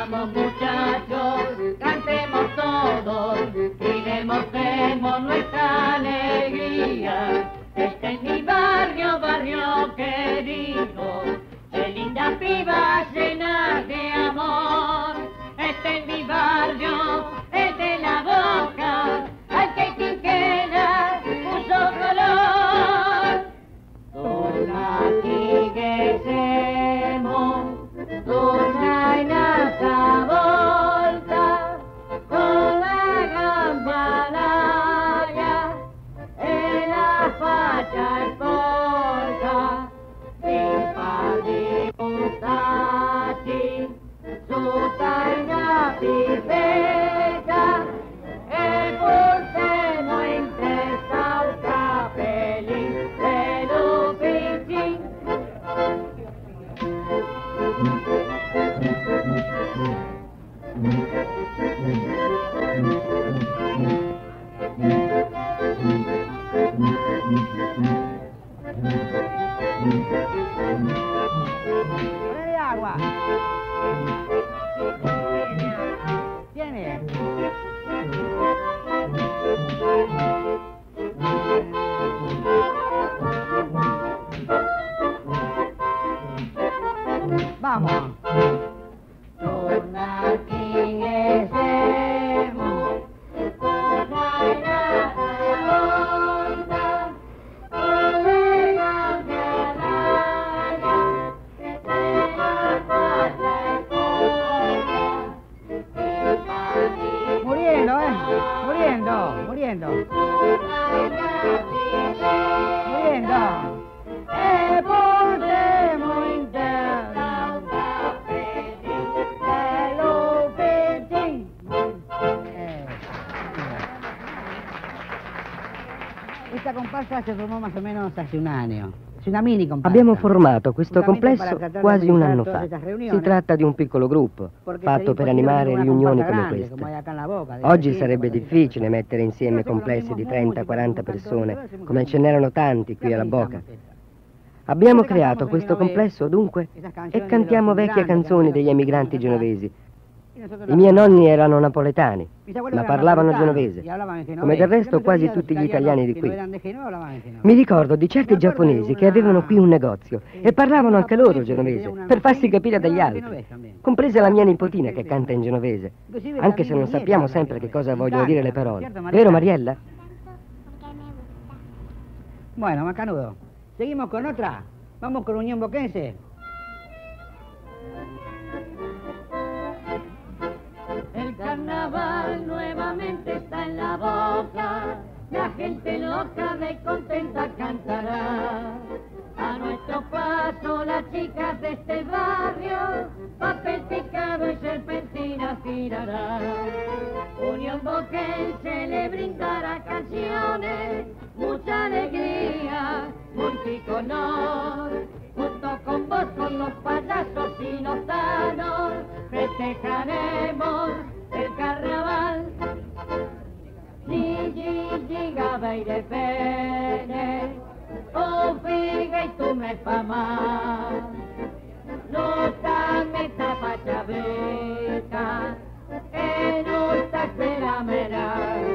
Vamos muchachos, cantemos todos y demostremos nuestra alegría. Este es mi barrio, barrio querido, de lindas pibas llenas de amor. Este es mi barrio, el de la Boca, al que Quinquela puso color. Torna Quiguesemos, torna en alta volta, con la campanalla, en la facha escolta, sin padre Ustachi, su taina pipeta, el pulsemo intestauta feliz de Lupichín. ¡Ponle agua! ¿Tiene? ¡Vamos! Torna Quiguesemos, torna en alta volta, con la campanalla, en la facha escolta, sin padre Muriendo, muriendo, muriendo. Muriendo. el pulsemo intestauta feliz de Lupichín. Esta comparsa se formò más o menos hace un año. Es una mini comparsa. Abbiamo formato questo Justamente complesso para tratar quasi de un organizar anno todas fa. estas reuniones, Si tratta di un piccolo gruppo, porque fatto sería per imposible animare una riunioni comparsa come grande, queste. como hay acá en La Boca, de Oggi Tiempo, sarebbe cuando- difficile mettere insieme Nosotros complessi di abbiamo 30-40 música, persone, hacemos come ce canciones. n'erano tanti qui ¿Qué alla organizamos Boca. esta? Abbiamo Nosotros creato cantamos questo en genovese complesso dunque esas e canciones cantiamo de los vecchie migrantes, canzoni que degli han emigranti venido acá. genovesi. Y nosotros I las miei nonni cantamos. erano napoletani, Mis abuelos ma eran parlavano napolitanos genovese, y hablaban en come genovese. del resto La quasi mayoría de tutti los gli italiani di que qui. no eran de Genova hablaban en genovese. Mi ricordo di certi Mi ricordo giapponesi di che avevano qui un negozio e parlavano una anche loro japonese che genovese, teneva una per farsi macchina, capire dagli parlava altri, genovese también. compresa la mia nipotina che canta in genovese, Inclusive anche se también non mi nieta sappiamo habla sempre che genovese. cosa Me vogliono dire le encanta, parole. ¿cierto, Vero Mariela? Mariella? Bueno, macanudo. Seguimos con otra. Vamos con Unión Boquense. El carnaval nuevamente está en La Boca, la gente loca de contenta cantará. A nuestro paso las chicas de este barrio, papel picado y serpentina girará. Unión Boquense le brindará canciones, mucha alegría, multicolor. Junto con vos, con los payasos y los danos, festejaremos el carnaval. Gigi, gaba y de pene, oh figa y tú me fama. No me tapa chaveca, que no está espera mera.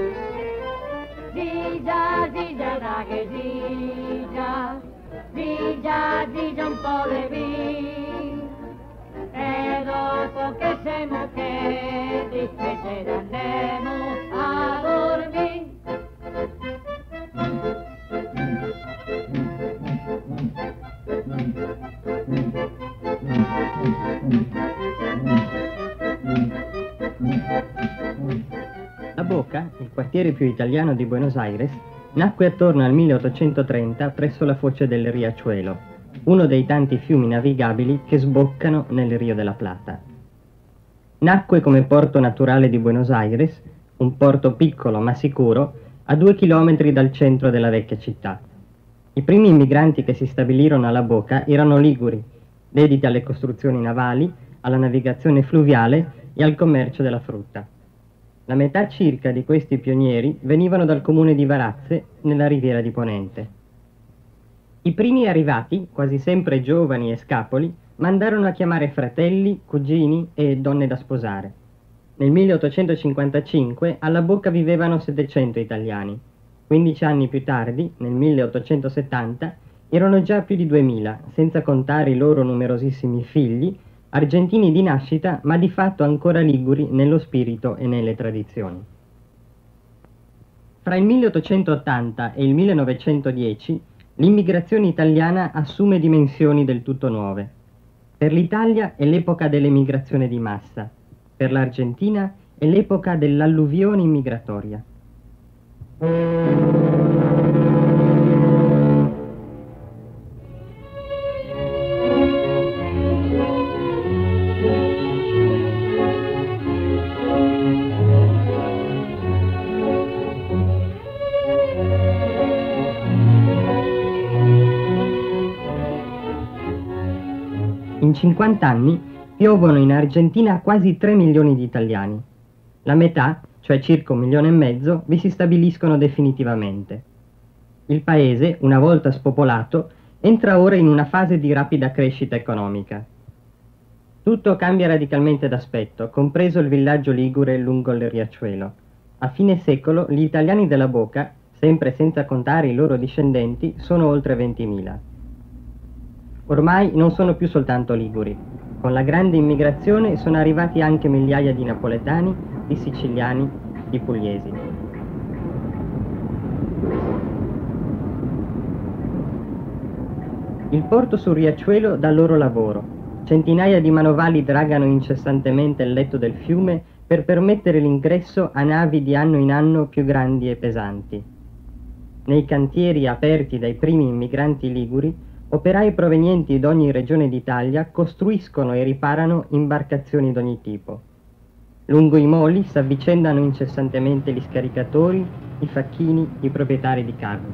Gilla, da que gilla, gilla un po' de vin. E dopo che siamo che dice andremo a dormire. La Boca, il quartiere più italiano di Buenos Aires, nacque attorno al 1830 presso la foce del Riachuelo, uno dei tanti fiumi navigabili che sboccano nel Rio della Plata. Nacque come porto naturale di Buenos Aires, un porto piccolo ma sicuro, a 2 chilometri dal centro della vecchia città. I primi immigranti che si stabilirono alla Boca erano liguri, dediti alle costruzioni navali, alla navigazione fluviale e al commercio della frutta. La metà circa di questi pionieri venivano dal comune di Varazze, nella riviera di Ponente. I primi arrivati, quasi sempre giovani e scapoli, mandarono a chiamare fratelli, cugini e donne da sposare. Nel 1855 alla Bocca vivevano 700 italiani. 15 anni più tardi, nel 1870, erano già più di 2000, senza contare i loro numerosissimi figli, argentini di nascita, ma di fatto ancora liguri nello spirito e nelle tradizioni. Fra il 1880 e il 1910 l'immigrazione italiana assume dimensioni del tutto nuove. Per l'Italia è l'epoca dell'emigrazione di massa, per l'Argentina è l'epoca dell'alluvione immigratoria. In 50 anni piovono in Argentina quasi 3 milioni di italiani. La metà, cioè circa 1,5 milioni, vi si stabiliscono definitivamente. Il paese, una volta spopolato, entra ora in una fase di rapida crescita economica. Tutto cambia radicalmente d'aspetto, compreso il villaggio ligure lungo il riachuelo. A fine secolo gli italiani della Bocca, sempre senza contare i loro discendenti, sono oltre 20.000. Ormai non sono più soltanto liguri. Con la grande immigrazione sono arrivati anche migliaia di napoletani, di siciliani, di pugliesi. Il porto sul riachuelo dà loro lavoro. Centinaia di manovali dragano incessantemente il letto del fiume per permettere l'ingresso a navi di anno in anno più grandi e pesanti. Nei cantieri aperti dai primi immigranti liguri, operai provenienti da ogni regione d'Italia costruiscono e riparano imbarcazioni d'ogni tipo. Lungo i moli s'avvicendano incessantemente gli scaricatori, i facchini, i proprietari di carri.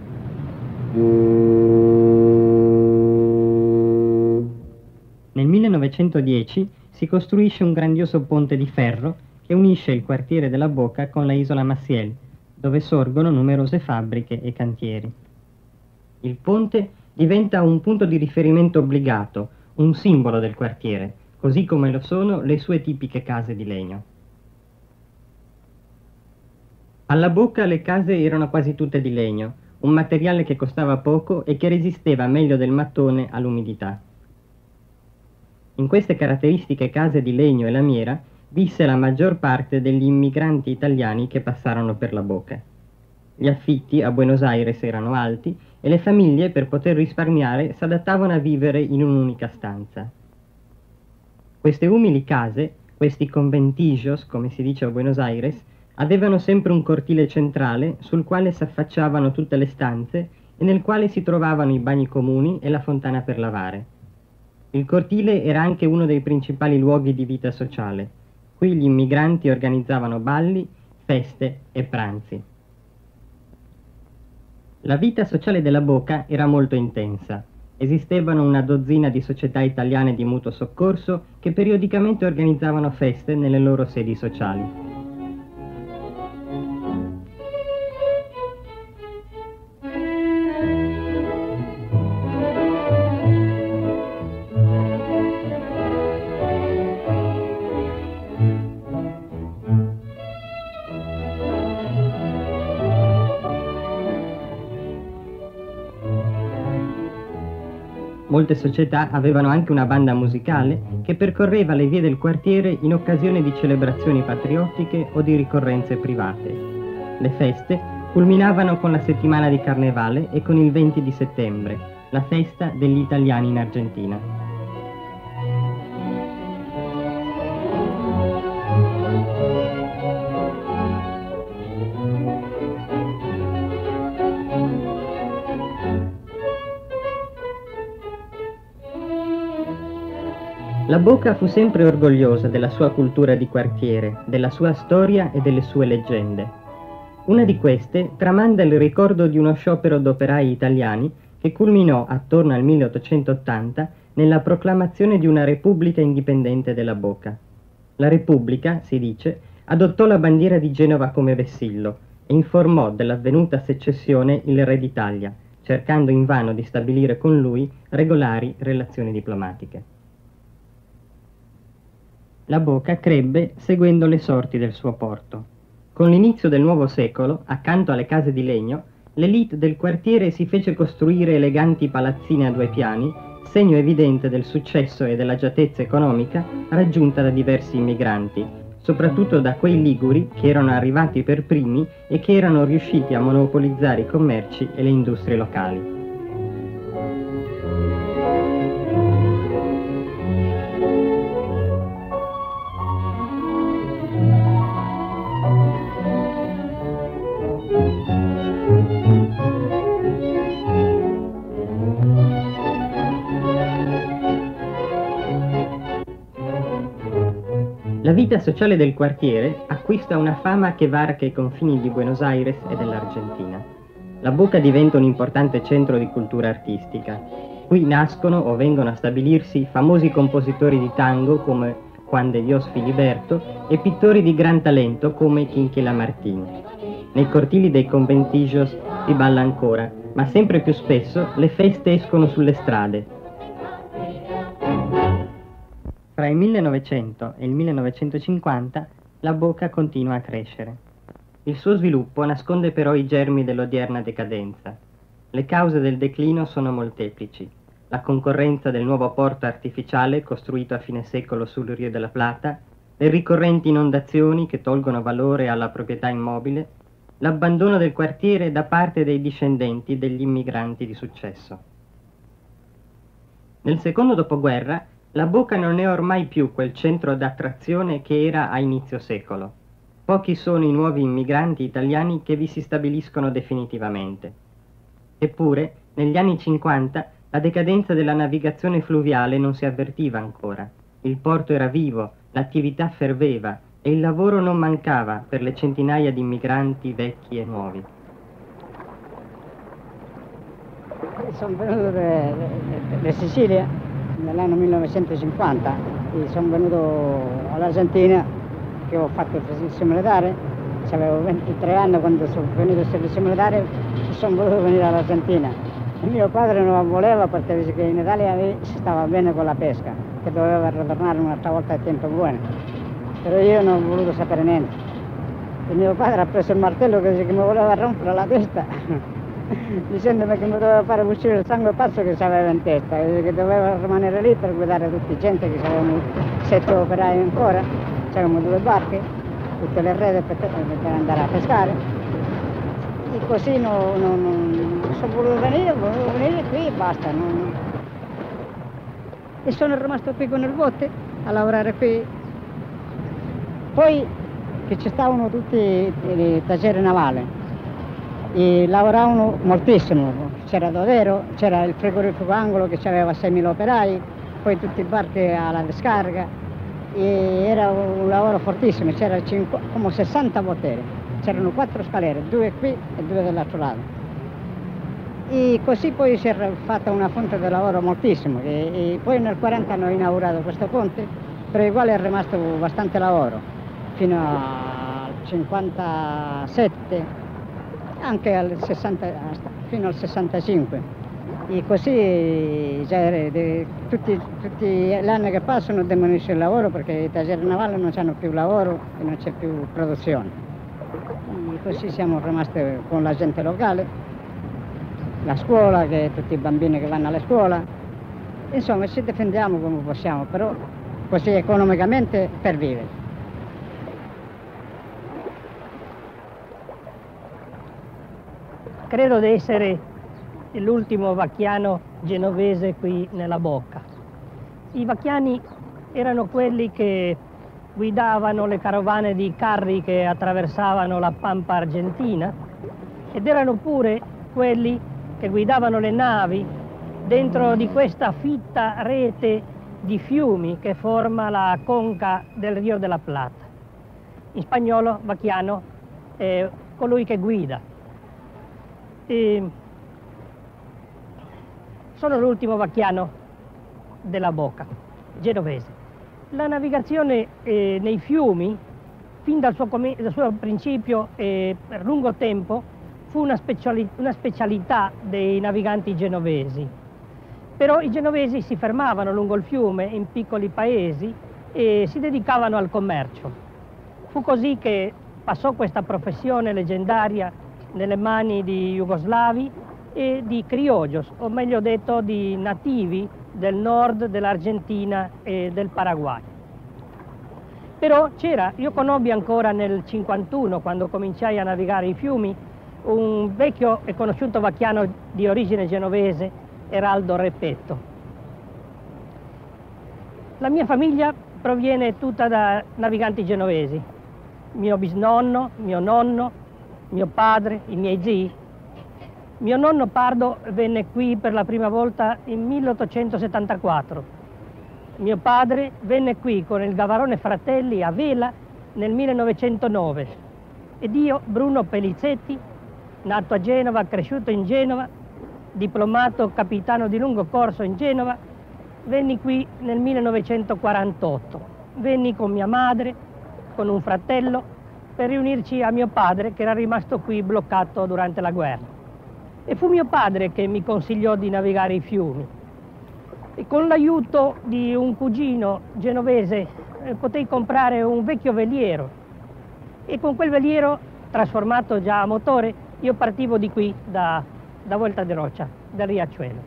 Nel 1910 si costruisce un grandioso ponte di ferro che unisce il quartiere della Bocca con la isola Maciel, dove sorgono numerose fabbriche e cantieri. Il ponte diventa un punto di riferimento obbligato, un simbolo del quartiere, così come lo sono le sue tipiche case di legno. Alla Bocca le case erano quasi tutte di legno, un materiale che costava poco e che resisteva meglio del mattone all'umidità. In queste caratteristiche case di legno e lamiera visse la maggior parte degli immigranti italiani che passarono per la Bocca. Gli affitti a Buenos Aires erano alti e le famiglie, per poter risparmiare, s'adattavano a vivere in un'unica stanza. Queste umili case, questi conventillos, come si dice a Buenos Aires, avevano sempre un cortile centrale sul quale s'affacciavano tutte le stanze e nel quale si trovavano i bagni comuni e la fontana per lavare. Il cortile era anche uno dei principali luoghi di vita sociale. Qui gli immigranti organizzavano balli, feste e pranzi. La vita sociale della Bocca era molto intensa. Esistevano una dozzina di società italiane di mutuo soccorso che periodicamente organizzavano feste nelle loro sedi sociali. Molte società avevano anche una banda musicale che percorreva le vie del quartiere in occasione di celebrazioni patriottiche o di ricorrenze private. Le feste culminavano con la settimana di Carnevale e con il 20 di settembre, la festa degli italiani in Argentina. La Bocca fu sempre orgogliosa della sua cultura di quartiere, della sua storia e delle sue leggende. Una di queste tramanda il ricordo di uno sciopero d'operai italiani che culminò attorno al 1880 nella proclamazione di una Repubblica indipendente della Bocca. La Repubblica, si dice, adottò la bandiera di Genova come vessillo e informò dell'avvenuta secessione il re d'Italia, cercando invano di stabilire con lui regolari relazioni diplomatiche. La Boca crebbe seguendo le sorti del suo porto. Con l'inizio del nuovo secolo, accanto alle case di legno, l'élite del quartiere si fece costruire eleganti palazzine a 2 piani, segno evidente del successo e dell'agiatezza economica raggiunta da diversi immigranti, soprattutto da quei liguri che erano arrivati per primi e che erano riusciti a monopolizzare i commerci e le industrie locali. La vita sociale del quartiere acquista una fama che varca i confini di Buenos Aires e dell'Argentina. La Boca diventa un importante centro di cultura artistica. Qui nascono o vengono a stabilirsi famosi compositori di tango come Juan de Dios Filiberto e pittori di gran talento come Quinquela Martín. Nei cortili dei conventillos si balla ancora, ma sempre più spesso le feste escono sulle strade. Tra il 1900 e il 1950 la Boca continua a crescere. Il suo sviluppo nasconde però i germi dell'odierna decadenza. Le cause del declino sono molteplici. La concorrenza del nuovo porto artificiale costruito a fine secolo sul Rio della Plata, le ricorrenti inondazioni che tolgono valore alla proprietà immobile, l'abbandono del quartiere da parte dei discendenti degli immigranti di successo. Nel secondo dopoguerra la Boca non è ormai più quel centro d'attrazione che era a inizio secolo. Pochi sono i nuovi immigranti italiani che vi si stabiliscono definitivamente. Eppure, negli anni 50, la decadenza della navigazione fluviale non si avvertiva ancora. Il porto era vivo, l'attività ferveva e il lavoro non mancava per le centinaia di immigranti vecchi e nuovi. Sono venuto da Sicilia nell'anno 1950 e sono venuto all'Argentina che ho fatto il servizio militare. Avevo 23 anni quando sono venuto al servizio militare e sono voluto venire all'Argentina. E mio padre non voleva perché dice che in Italia si stava bene con la pesca, che doveva ritornare un'altra volta a tempo buono. Però io non ho voluto sapere niente. E mio padre ha preso il martello che dice che mi voleva rompere la testa dicendomi che mi doveva fare uscire il sangue pazzo che aveva in testa, che doveva rimanere lì per guidare tutti gente, che avevamo 7 operai ancora, c'erano 2 barche, tutte le rete per andare a pescare. E così non sono voluto venire qui e basta. E sono rimasto qui con il botte a lavorare qui. Poi che ci stavano tutti i taglieri navali. E lavoravano moltissimo, c'era Dodero, c'era il frigorifero Angolo che aveva 6.000 operai, poi tutti i barchi alla discarica e era un lavoro fortissimo, c'era come 60 botteri, c'erano 4 scalere, 2 qui e 2 dall'altro lato. E così poi si era fatta una fonte di lavoro moltissimo e poi nel 40 hanno inaugurato questo ponte per il quale è rimasto bastante lavoro, fino al 57. Anche fino al 65 e così tutti gli anni che passano diminuisce il lavoro perché i taglieri navali non hanno più lavoro e non c'è più produzione e così siamo rimasti con la gente locale, la scuola, che tutti i bambini che vanno alla scuola, insomma ci difendiamo come possiamo, però così economicamente per vivere. Credo di essere l'ultimo vacchiano genovese qui nella Boca. I vacchiani erano quelli che guidavano le carovane di carri che attraversavano la Pampa argentina ed erano pure quelli che guidavano le navi dentro di questa fitta rete di fiumi che forma la conca del Rio della Plata. In spagnolo, vacchiano è colui che guida. Sono l'ultimo vacchiano della Boca, genovese. La navigazione nei fiumi, fin dal suo principio e per lungo tempo, fu una specialità dei naviganti genovesi. Però i genovesi si fermavano lungo il fiume in piccoli paesi e si dedicavano al commercio. Fu così che passò questa professione leggendaria nelle mani di jugoslavi e di criollos, o meglio detto di nativi del nord dell'Argentina e del Paraguay. Però io conobbi ancora nel 51, quando cominciai a navigare i fiumi, un vecchio e conosciuto vacchiano di origine genovese, Eraldo Repetto. La mia famiglia proviene tutta da naviganti genovesi. Mio bisnonno, mio nonno, mio padre, i miei zii. Mio nonno Pardo venne qui per la prima volta in 1874. Mio padre venne qui con il Gavarone Fratelli a vela nel 1909. Ed io, Bruno Pelizzetti, nato a Genova, cresciuto in Genova, diplomato capitano di lungo corso in Genova, venni qui nel 1948. Venni con mia madre, con un fratello, per riunirci a mio padre che era rimasto qui bloccato durante la guerra. E fu mio padre che mi consigliò di navigare i fiumi. E con l'aiuto di un cugino genovese potei comprare un vecchio veliero. E con quel veliero, trasformato già a motore, io partivo di qui, da Vuelta de Rocha, dal Riachuelo.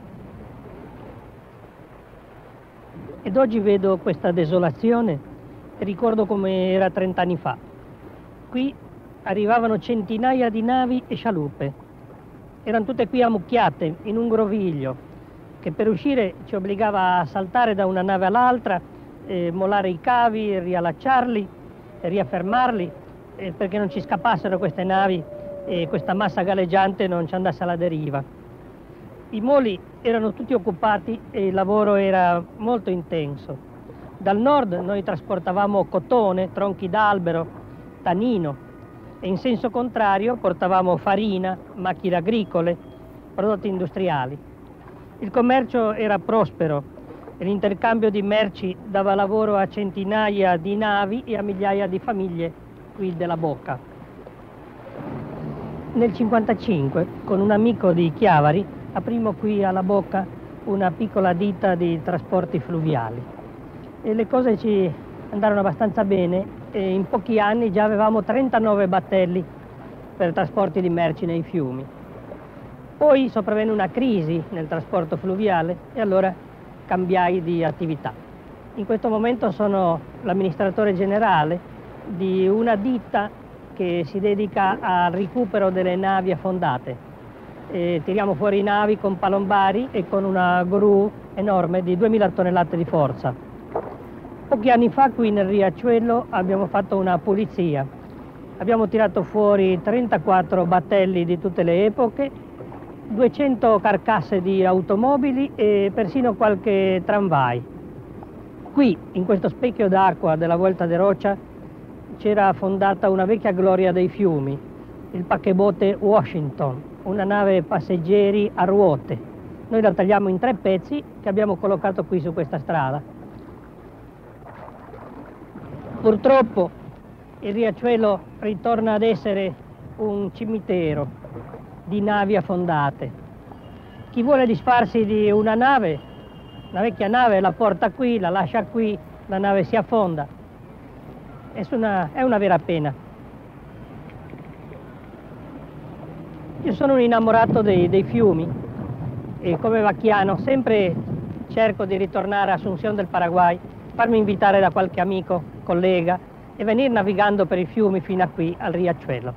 Ed oggi vedo questa desolazione e ricordo come era 30 anni fa. Qui arrivavano centinaia di navi e scialuppe. Erano tutte qui ammucchiate in un groviglio che per uscire ci obbligava a saltare da una nave all'altra, mollare i cavi, riallacciarli, riaffermarli perché non ci scappassero queste navi e questa massa galleggiante non ci andasse alla deriva. I moli erano tutti occupati e il lavoro era molto intenso. Dal nord noi trasportavamo cotone, tronchi d'albero, tanino, e in senso contrario portavamo farina, macchine agricole, prodotti industriali. Il commercio era prospero e l'intercambio di merci dava lavoro a centinaia di navi e a migliaia di famiglie qui della Bocca. Nel 1955, con un amico di Chiavari, aprimmo qui alla Bocca una piccola ditta di trasporti fluviali. E le cose ci andarono abbastanza bene e in pochi anni già avevamo 39 battelli per trasporti di merci nei fiumi. Poi sopravvenne una crisi nel trasporto fluviale e allora cambiai di attività. In questo momento sono l'amministratore generale di una ditta che si dedica al recupero delle navi affondate. Tiriamo fuori navi con palombari e con una gru enorme di 2000 tonnellate di forza. Pochi anni fa qui nel Riachuelo abbiamo fatto una pulizia. Abbiamo tirato fuori 34 battelli di tutte le epoche, 200 carcasse di automobili e persino qualche tramvai. Qui, in questo specchio d'acqua della Vuelta de Rocha, c'era affondata una vecchia gloria dei fiumi, il paquebote Washington, una nave passeggeri a ruote. Noi la tagliamo in 3 pezzi che abbiamo collocato qui su questa strada. Purtroppo il Riachuelo ritorna ad essere un cimitero di navi affondate. Chi vuole disfarsi di una nave, una vecchia nave, la porta qui, la lascia qui, la nave si affonda. È una vera pena. Io sono un innamorato dei fiumi e come vacchiano sempre cerco di ritornare a Asunción del Paraguay, farmi invitare da qualche amico, collega e venire navigando per i fiumi fino a qui al Riachuelo.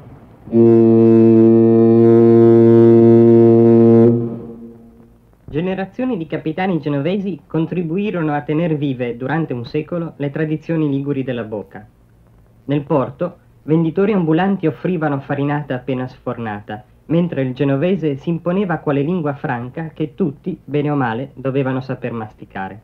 Generazioni di capitani genovesi contribuirono a tener vive durante un secolo le tradizioni liguri della Bocca. Nel porto, venditori ambulanti offrivano farinata appena sfornata, mentre il genovese si imponeva quale lingua franca che tutti, bene o male, dovevano saper masticare.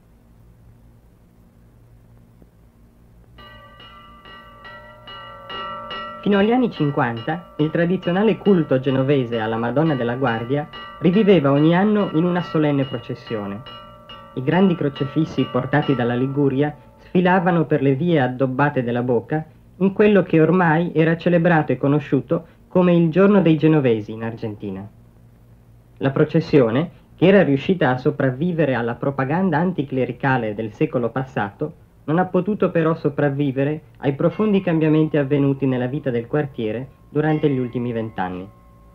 Fino agli anni 50, il tradizionale culto genovese alla Madonna della Guardia riviveva ogni anno in una solenne processione. I grandi crocefissi portati dalla Liguria sfilavano per le vie addobbate della Bocca in quello che ormai era celebrato e conosciuto come il Giorno dei Genovesi in Argentina. La processione, che era riuscita a sopravvivere alla propaganda anticlericale del secolo passato, non ha potuto però sopravvivere ai profondi cambiamenti avvenuti nella vita del quartiere durante gli ultimi 20 anni.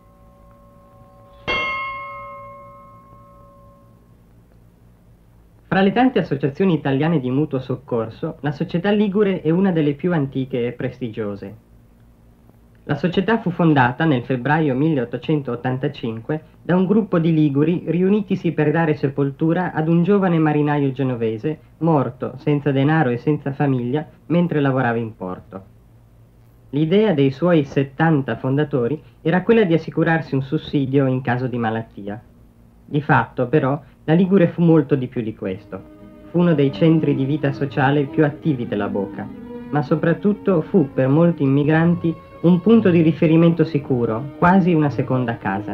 Fra le tante associazioni italiane di mutuo soccorso, la Società Ligure è una delle più antiche e prestigiose. La società fu fondata nel febbraio 1885 da un gruppo di liguri riunitisi per dare sepoltura ad un giovane marinaio genovese morto senza denaro e senza famiglia mentre lavorava in porto. L'idea dei suoi 70 fondatori era quella di assicurarsi un sussidio in caso di malattia. Di fatto, però, la Ligure fu molto di più di questo. Fu uno dei centri di vita sociale più attivi della Boca, ma soprattutto fu per molti immigranti un punto di riferimento sicuro, quasi una seconda casa.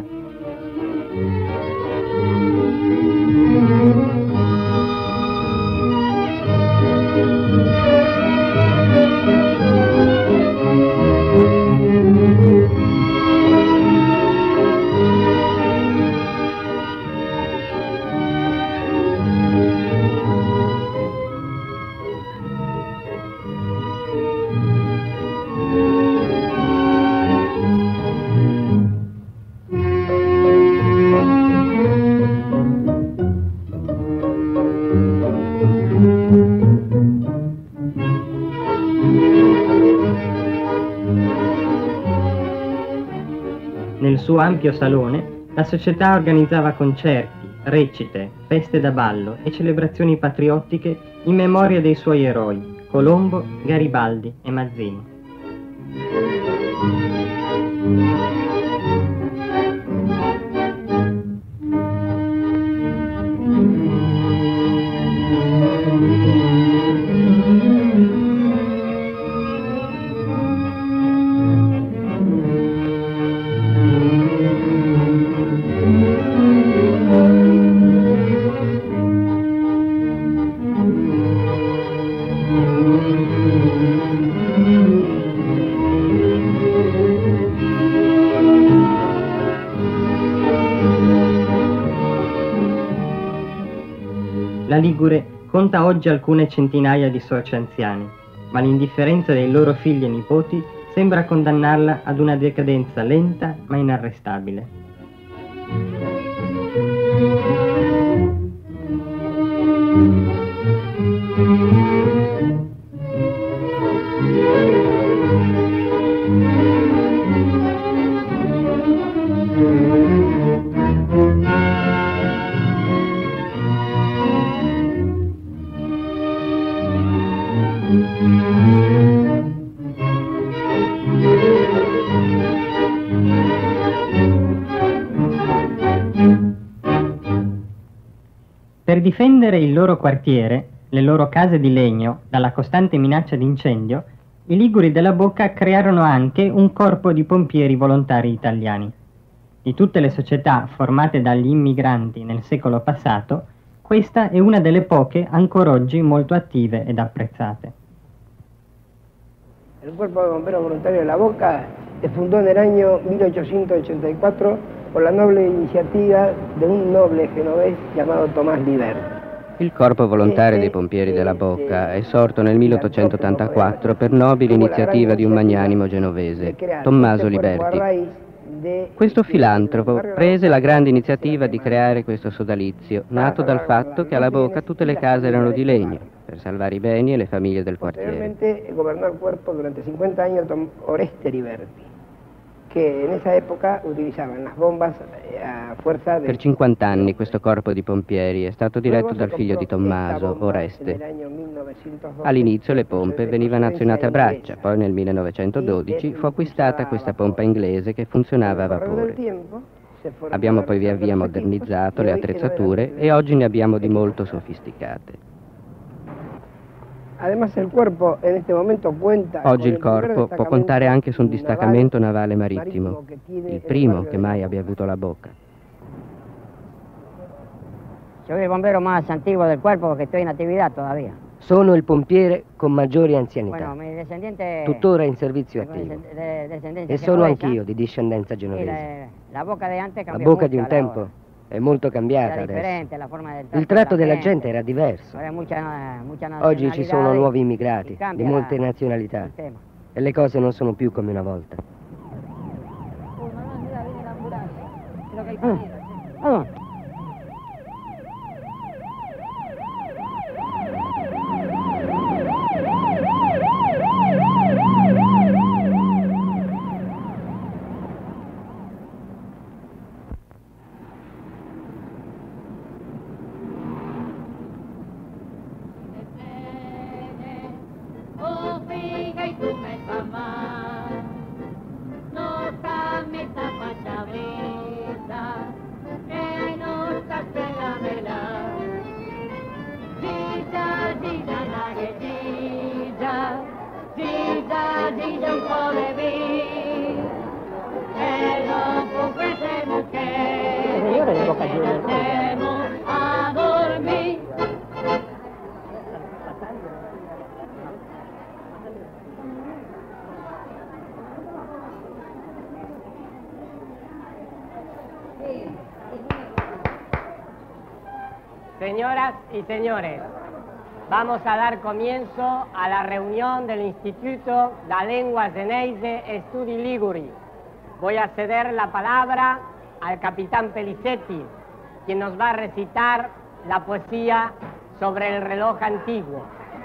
Nel suo ampio salone, la società organizzava concerti, recite, feste da ballo e celebrazioni patriottiche in memoria dei suoi eroi, Colombo, Garibaldi e Mazzini. La Ligure conta oggi alcune centinaia di soci anziani, ma l'indifferenza dei loro figli e nipoti sembra condannarla ad una decadenza lenta ma inarrestabile. Per difendere il loro quartiere, le loro case di legno, dalla costante minaccia di incendio, i Liguri della Boca crearono anche un corpo di pompieri volontari italiani. Di tutte le società formate dagli immigranti nel secolo passato, questa è una delle poche ancora oggi molto attive ed apprezzate. El Cuerpo de Bomberos Voluntarios de la Boca se fundó en el año 1884 por la noble iniciativa de un noble genovés llamado Tomás Liberti. Il Corpo Volontario dei Pompieri della Boca è sorto nel 1884 per nobile iniziativa di un magnanimo genovese, Tommaso Liberti. Questo filantropo prese la grande iniziativa di creare questo sodalizio, nato dal fatto che alla Boca tutte le case erano di legno, per salvare i beni e le famiglie del quartiere. Posteriormente gobernó el cuerpo durante 50 años Oreste Liberti, che in esa época utilizaban las bombas a fuerza Per 50 anni questo corpo di pompieri è stato diretto dal figlio di Tommaso, Oreste. All'inizio le pompe venivano azionate a braccia, poi nel 1912 fu acquistata questa pompa inglese che funzionava a vapore. Abbiamo poi via via modernizzato le attrezzature e oggi ne abbiamo di molto sofisticate. Oggi il corpo può contare anche su un distaccamento navale marittimo, il primo che mai abbia avuto la Boca. Soy el bombero más antiguo del cuerpo porque estoy en actividad todavía. Sono il pompiere con maggiore anzianità, Bueno, mi descendiente... tuttora in servizio attivo. descendencia E sono genovesa, anch'io di discendenza y genovese. la Boca de antes La cambió Boca mucho di un a la tempo hora. È molto cambiata Era adesso. differente la forma del Il tratto della gente era diverso. Oggi ci sono nuovi immigrati di molte nazionalità e le cose non sono più come una volta. Señoras y señores, vamos a dar comienzo a la reunión del Instituto da Lengua Zeneise e Studi Liguri. Voy a ceder la palabra al capitán Pelicetti, quien nos va a recitar la poesía sobre el reloj antiguo.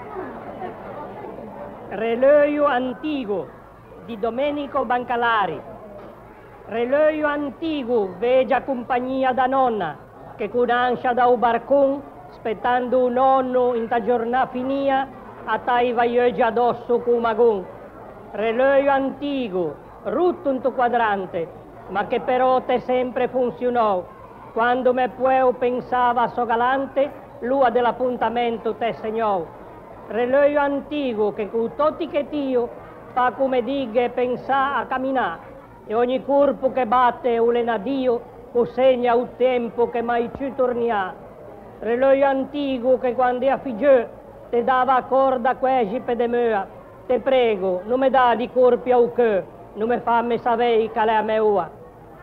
Reloj antiguo di Domenico Bancalari. Reloj antiguo, veggia compagnia da nonna, che con ansia da un barcon, aspettando un nonno in ta giornata finia, a tai vaieggia addosso con un magon. Reloj antico, rutto in tuo quadrante, ma che però te sempre funzionò. Quando me pueo pensava so galante, l'ua dell'appuntamento te segnò. Reloj antico che con tutti che tio fa come dighe pensà a camminare, e ogni corpo che batte un lenadio o segna un tempo che mai ci tornia. Reloj antico che quando a figlio te dava corda quasi per demea. Te prego, non me dà di corpi au che, non me fammi savei che è a meua.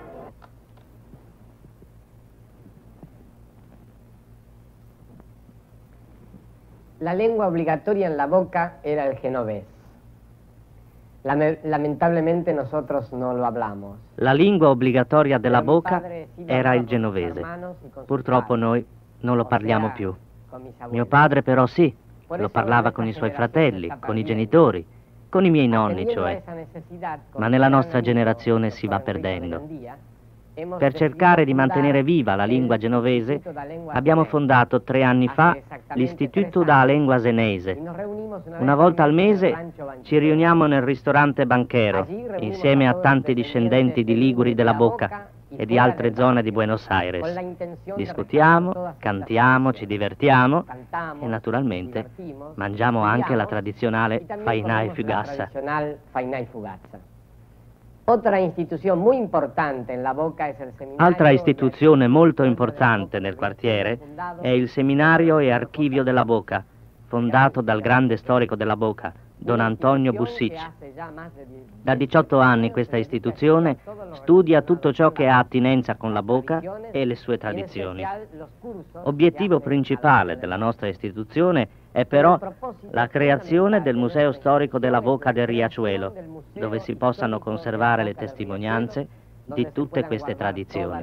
La lengua obligatoria en la boca era el genovés. Lamentablemente nosotros no lo hablamos. La lingua obbligatoria della bocca era il genovese. Purtroppo noi non lo parliamo più. Mio padre però sì, lo parlava con i suoi fratelli, con i genitori, con i miei nonni cioè. Ma nella nostra generazione si va perdendo. Per cercare di mantenere viva la lingua genovese abbiamo fondato 3 anni fa l'Istituto da Lengua Zeneise. Una volta al mese ci riuniamo nel ristorante Banchero insieme a tanti discendenti di Liguri della Bocca e di altre zone di Buenos Aires. Discutiamo, cantiamo, ci divertiamo e naturalmente mangiamo anche la tradizionale faina e fugassa. Altra istituzione molto importante nel quartiere è il Seminario e Archivio della Bocca, fondato dal grande storico della Bocca, Don Antonio Bussicci. Da 18 anni questa istituzione studia tutto ciò che ha attinenza con la Bocca e le sue tradizioni. Obiettivo principale della nostra istituzione è però la creazione del Museo Storico della Bocca del Riachuelo, dove si possano conservare le testimonianze di tutte queste tradizioni.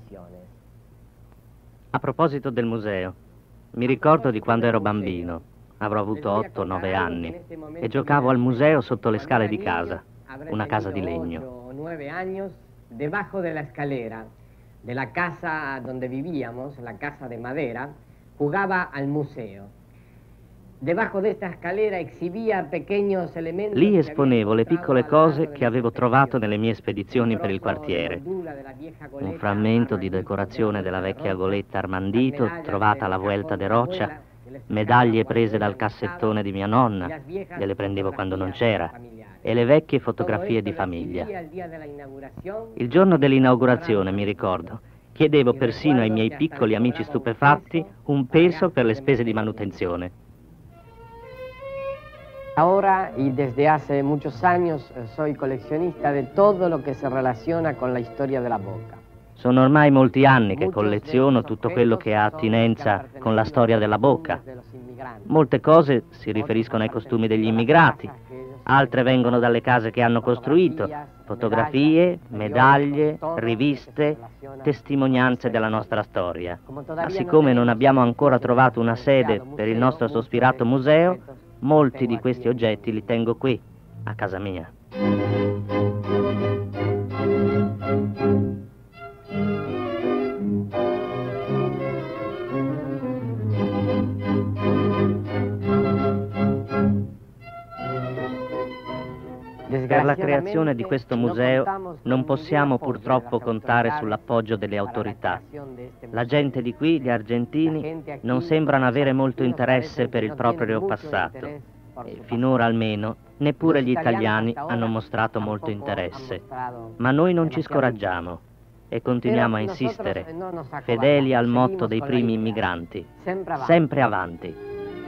A proposito del museo, mi ricordo di quando ero bambino, avrò avuto 8-9 anni, e giocavo al museo sotto le scale di casa, una casa di legno. 9 años, debajo de la escalera de la casa donde vivíamos, la casa de madera, jugaba al museo. Debajo de esta escalera exhibía pequeños elementos. Lì esponevo le piccole cose che avevo trovato nelle mie spedizioni per il quartiere. Un frammento di decorazione della vecchia goletta Armandito, trovata alla Vuelta de Rocha, medaglie prese dal cassettone di mia nonna, gliele prendevo quando non c'era, e le vecchie fotografie di famiglia. Il giorno dell'inaugurazione, mi ricordo, chiedevo persino ai miei piccoli amici stupefatti un peso per le spese di manutenzione. Ahora y desde hace muchos años soy coleccionista de todo lo que se relaciona con la historia de la Boca. Sono ormai molti anni che colleziono tutto quello che ha attinenza con la storia della Boca. Molte cose si riferiscono ai costumi degli immigrati, altre vengono dalle case che hanno costruito, fotografie, medaglie, riviste, testimonianze della nostra storia. Ma siccome non abbiamo ancora trovato una sede per il nostro sospirato museo, molti di questi oggetti li tengo qui, a casa mia. Per la creazione di questo museo non possiamo purtroppo contare sull'appoggio delle autorità. La gente di qui, gli argentini, non sembrano avere molto interesse per il proprio passato. E finora almeno neppure gli italiani hanno mostrato molto interesse. Ma noi non ci scoraggiamo e continuiamo a insistere, fedeli al motto dei primi immigranti, sempre avanti.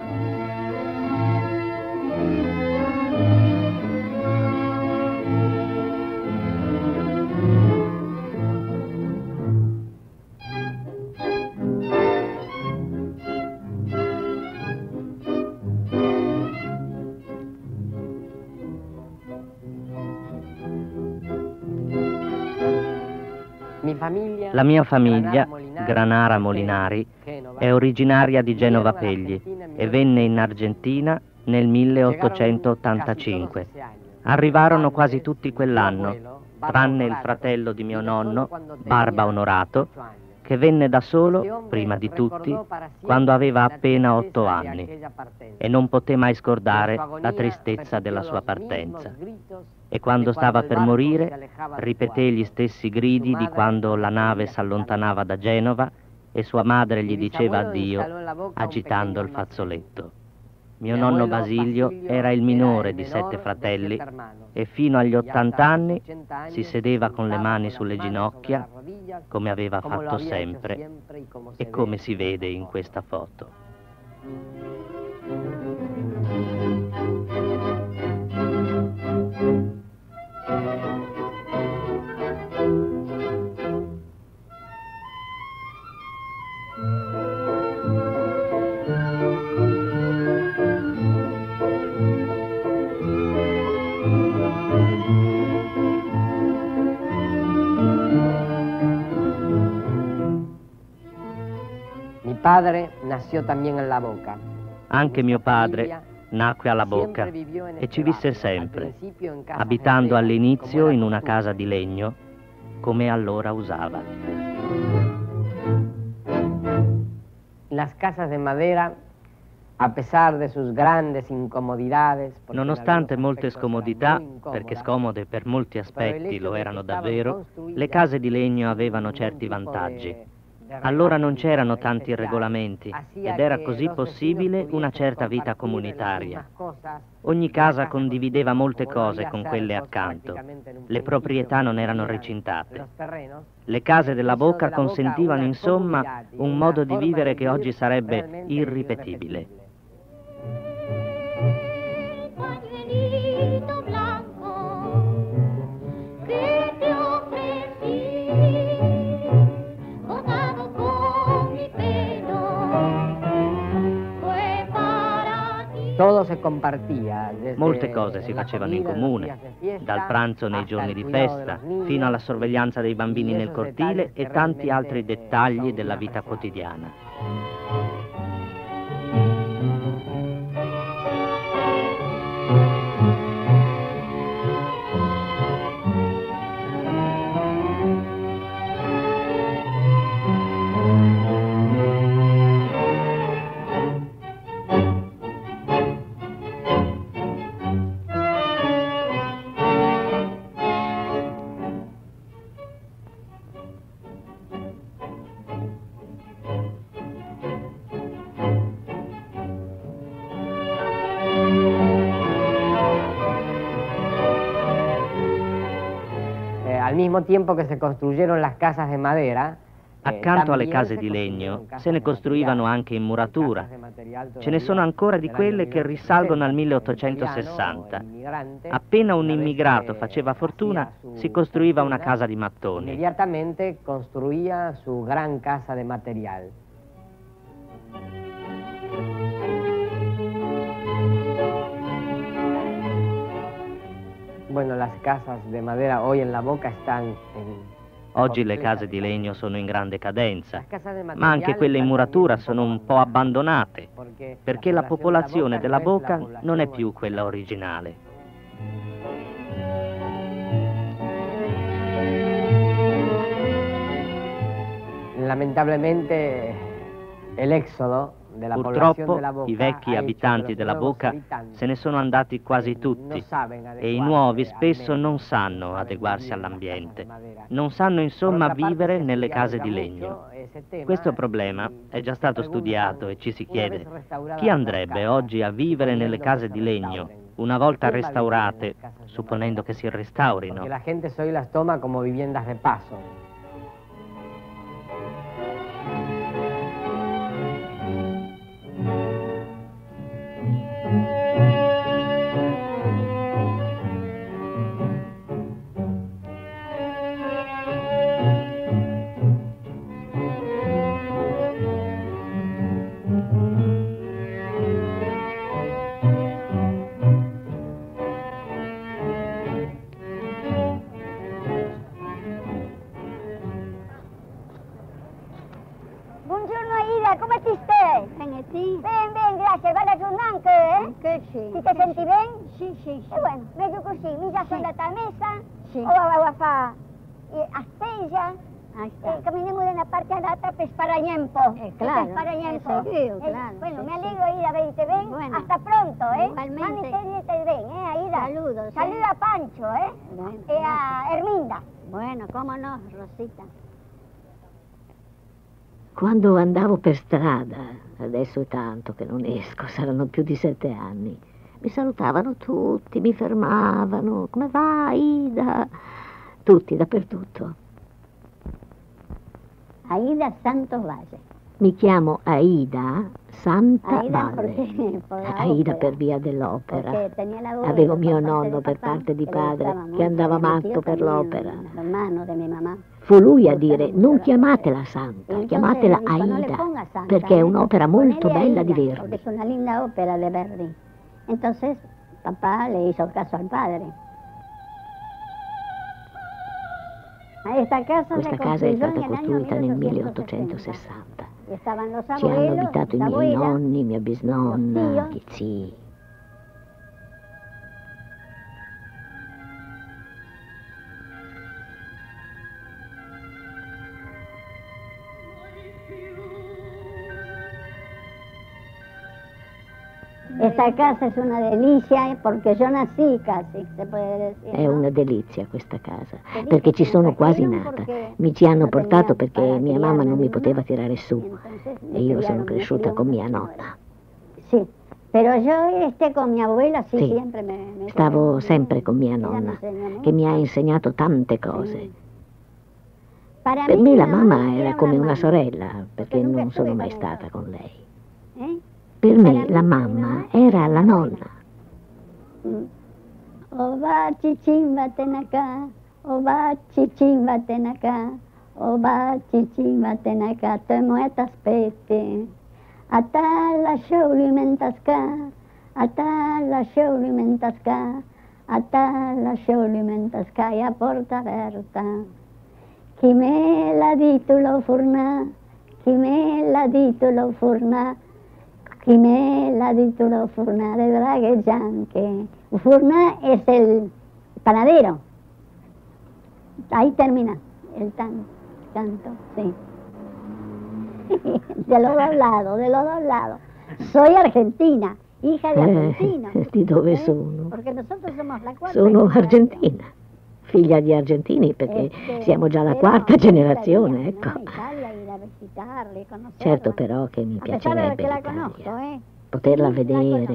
La mia famiglia, Granara Molinari, è originaria di Genova Pegli e venne in Argentina nel 1885. Arrivarono quasi tutti quell'anno, tranne il fratello di mio nonno, Barba Onorato, che venne da solo, prima di tutti, quando aveva appena 8 anni e non poté mai scordare la tristezza della sua partenza. E quando stava per morire, ripeté gli stessi gridi di quando la nave s'allontanava da Genova e sua madre gli diceva addio agitando il fazzoletto. Mio nonno Basilio era il minore di 7 fratelli e fino agli 80 anni si sedeva con le mani sulle ginocchia, come aveva fatto sempre e come si vede in questa foto. Padre nació también en La Boca. Anche mio padre nacque alla Boca e ci visse sempre, abitando all'inizio in una casa di legno, come allora usava. Las casas de madera, a pesar de sus grandes incomodidades, nonostante molte scomodità, perché scomode per molti aspetti lo erano davvero, le case di legno avevano certi vantaggi. Allora non c'erano tanti regolamenti ed era così possibile una certa vita comunitaria. Ogni casa condivideva molte cose con quelle accanto. Le proprietà non erano recintate. Le case della Boca consentivano insomma un modo di vivere che oggi sarebbe irripetibile. Molte cose si facevano in comune, dal pranzo nei giorni di festa, fino alla sorveglianza dei bambini nel cortile e tanti altri dettagli della vita quotidiana. Al mismo tiempo que se construyeron las casas de madera, Accanto alle case di legno se ne costruivano anche in muratura. Ce ne sono ancora di quelle che risalgono al 1860. Appena un immigrato faceva fortuna, si costruiva una casa di mattoni. Immediatamente costruía su gran casa de material. Bueno, las casas de madera hoy en La Boca están en... Oggi le case di legno sono in grande cadenza, ma anche quelle in muratura sono un po' abbandonate, perché la popolazione della Boca non è più quella originale. Lamentablemente el éxodo. Purtroppo i vecchi abitanti della Boca se ne sono andati quasi tutti e i nuovi spesso non sanno adeguarsi all'ambiente, non sanno insomma vivere nelle case di legno. Questo problema è già stato studiato e ci si chiede chi andrebbe oggi a vivere nelle case di legno una volta restaurate, supponendo che si restaurino. La gente hoy las toma como viviendas de paso. Come ti stai? Bene, sì. Ben, grazie. Va la giornata, Che sì. Ti senti bene? Sì. E bueno, meglio così. Mi già sono andata a messa. Sì. Ora a fare a spesa. E camminiamo da una parte all'altra per sparare un po'. Claro. Per sparare un po'. Claro. Bueno, me alegro, Aida, verte bien. Bueno. Hasta pronto, Igualmente. Mami, te bien, Aida. Saludos. Saluda a Pancho, Bueno, e a Herminda. Bueno, cómo no, Rosita. Quando andavo per strada, adesso è tanto che non esco, saranno più di 7 anni, mi salutavano tutti, mi fermavano, come va Aida? Tutti, dappertutto. Aida Santos Valle. Mi chiamo Aida Santa Aida Valle. por la Aida ópera, per via dell'opera. Perché tenía la voce Avevo por mio parte nonno de per papá, parte di che le padre gustava che molto, andava y mi matto tío per también, l'opera. Hermano de mi mamá. Fu lui a dire non chiamatela Santa, Entonces chiamatela dijo, no le Aida, ponga Santa, perché è un'opera molto ponele bella di Aida, porque Verdi. es una linda ópera de Verdi. Entonces papá le hizo caso al padre. Questa casa è stata costruita nel 1860. Estaban los Ci hanno abuelos, abitato i la miei abuela, nonni, mia bisnonna, los gli zii. Esta casa es una delicia porque yo nací casi, se puede decir. È una delizia questa casa, perché ci sono quasi nata. Mi ci hanno portato perché mia mamma non mi poteva tirare su e io sono cresciuta con mia nonna. Sì, però io con mia abuela sì, Sì, sempre me stavo sempre con mia nonna, che mi ha insegnato tante cose. Per me la mamma era come una sorella, perché non sono mai stata con lei. Per me la mamma era la nonna. Oba chichin tenaka, oba chichin tenaka, oba chichin tenaka, te muetas pete. Atala shoulimentasca, atala shoulimentasca, atala shoulimentasca, y a porta aberta. Chi me la ditulo furna, chi me la ditulo furna, chi me la ditulo furna de draguellanque. Furna es el panadero. Ahí termina el canto, sí. De los dos lados. Soy argentina, hija de argentino. Di dove sono? Porque nosotros somos la cuarta. Sono argentina, figlia di argentini, perché siamo già la quarta generazione, ecco. Certo però che mi piacerebbe l'Italia, poterla vedere,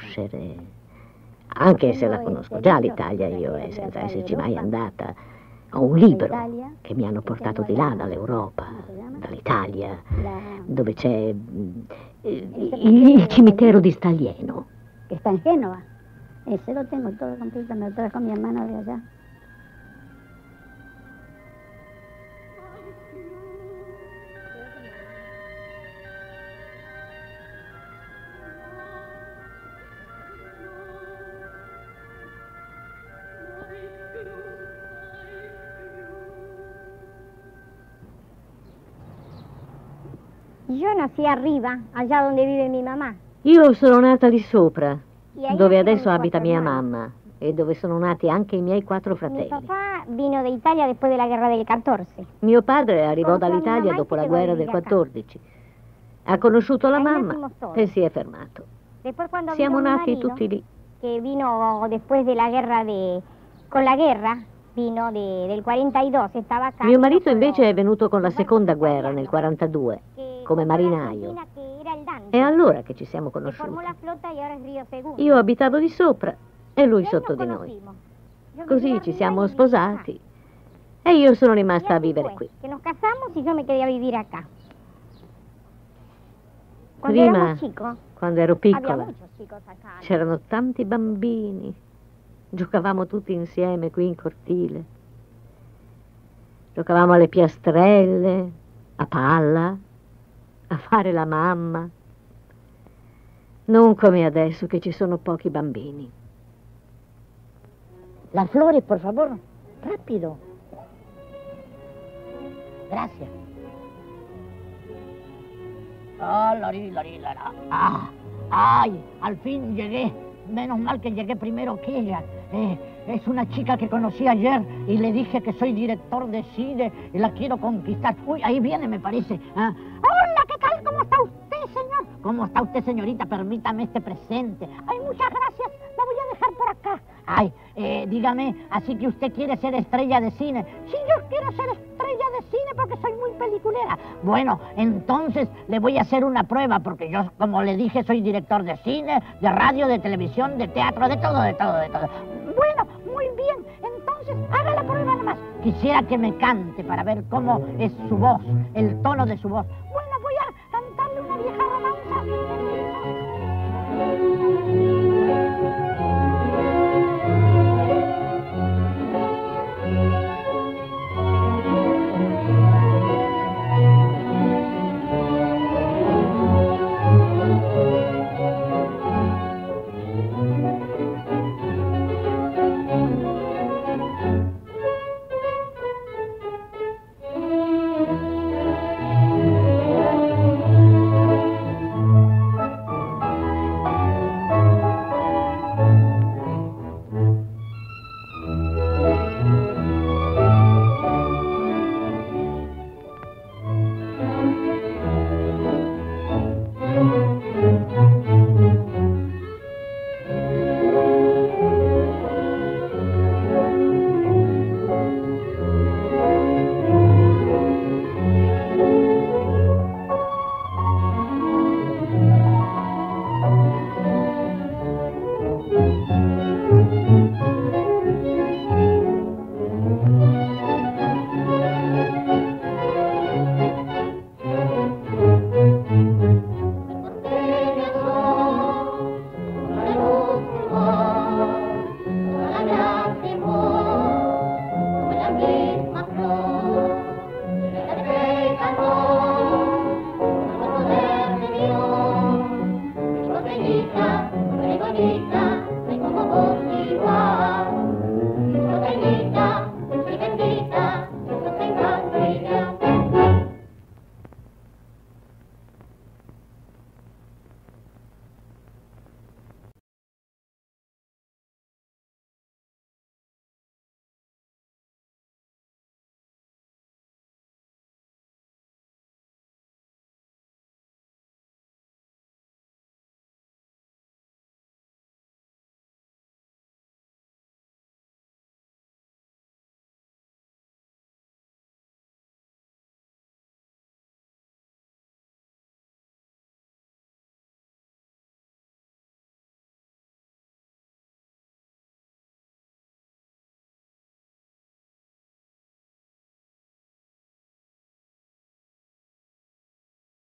conoscere, anche se la conosco già l'Italia io, senza esserci mai andata. Ho un libro che mi hanno portato di là, dall'Europa, dall'Italia, dove c'è il cimitero di Staglieno. Che sta in Genova. Ese lo tengo todo completo, me lo trajo mi hermano de allá. Yo nací arriba, allá donde vive mi mamá. Io sono nata lì sopra, dove adesso abita mia mamma e dove sono nati anche i miei 4 fratelli. Mi papà vino de Italia después de la guerra del 14. Mio padre arrivò dall'Italia dopo la guerra del 14. Ha conosciuto la mamma e si è fermato. Siamo nati tutti lì. Che vino después de la guerra con la guerra, vino del 42, stava acá. Mio marito invece è venuto con la seconda guerra nel 42, come marinaio. È allora che ci siamo conosciuti. Io abitavo di sopra e lui sotto di noi. Così ci siamo sposati e io sono rimasta a vivere qui. Che nos casamos y yo me quedé a vivir acá. Prima, quando ero piccola, c'erano tanti bambini. Giocavamo tutti insieme qui in cortile. Giocavamo alle piastrelle, a palla, a fare la mamma. Non come adesso che ci sono pochi bambini. Las flores, por favor. Rápido. Gracias. Oh, ay, al fin llegué. Menos mal que llegué primero que ella. Es una chica que conocí ayer y le dije que soy director de cine y la quiero conquistar. Uy, ahí viene, me parece. ¿Ah? Hola, ¿qué tal? ¿Cómo está usted, señor? ¿Cómo está usted, señorita? Permítame este presente. Ay, muchas gracias. La voy a dejar por acá. Ay, dígame, así que usted quiere ser estrella de cine. Sí, yo quiero ser estrella de cine porque soy muy peliculera. Bueno, entonces le voy a hacer una prueba porque yo, como le dije, soy director de cine, de radio, de televisión, de teatro, de todo, de todo, de todo. Bueno, muy bien. Entonces, haga la prueba nomás. Quisiera que me cante para ver cómo es su voz, el tono de su voz.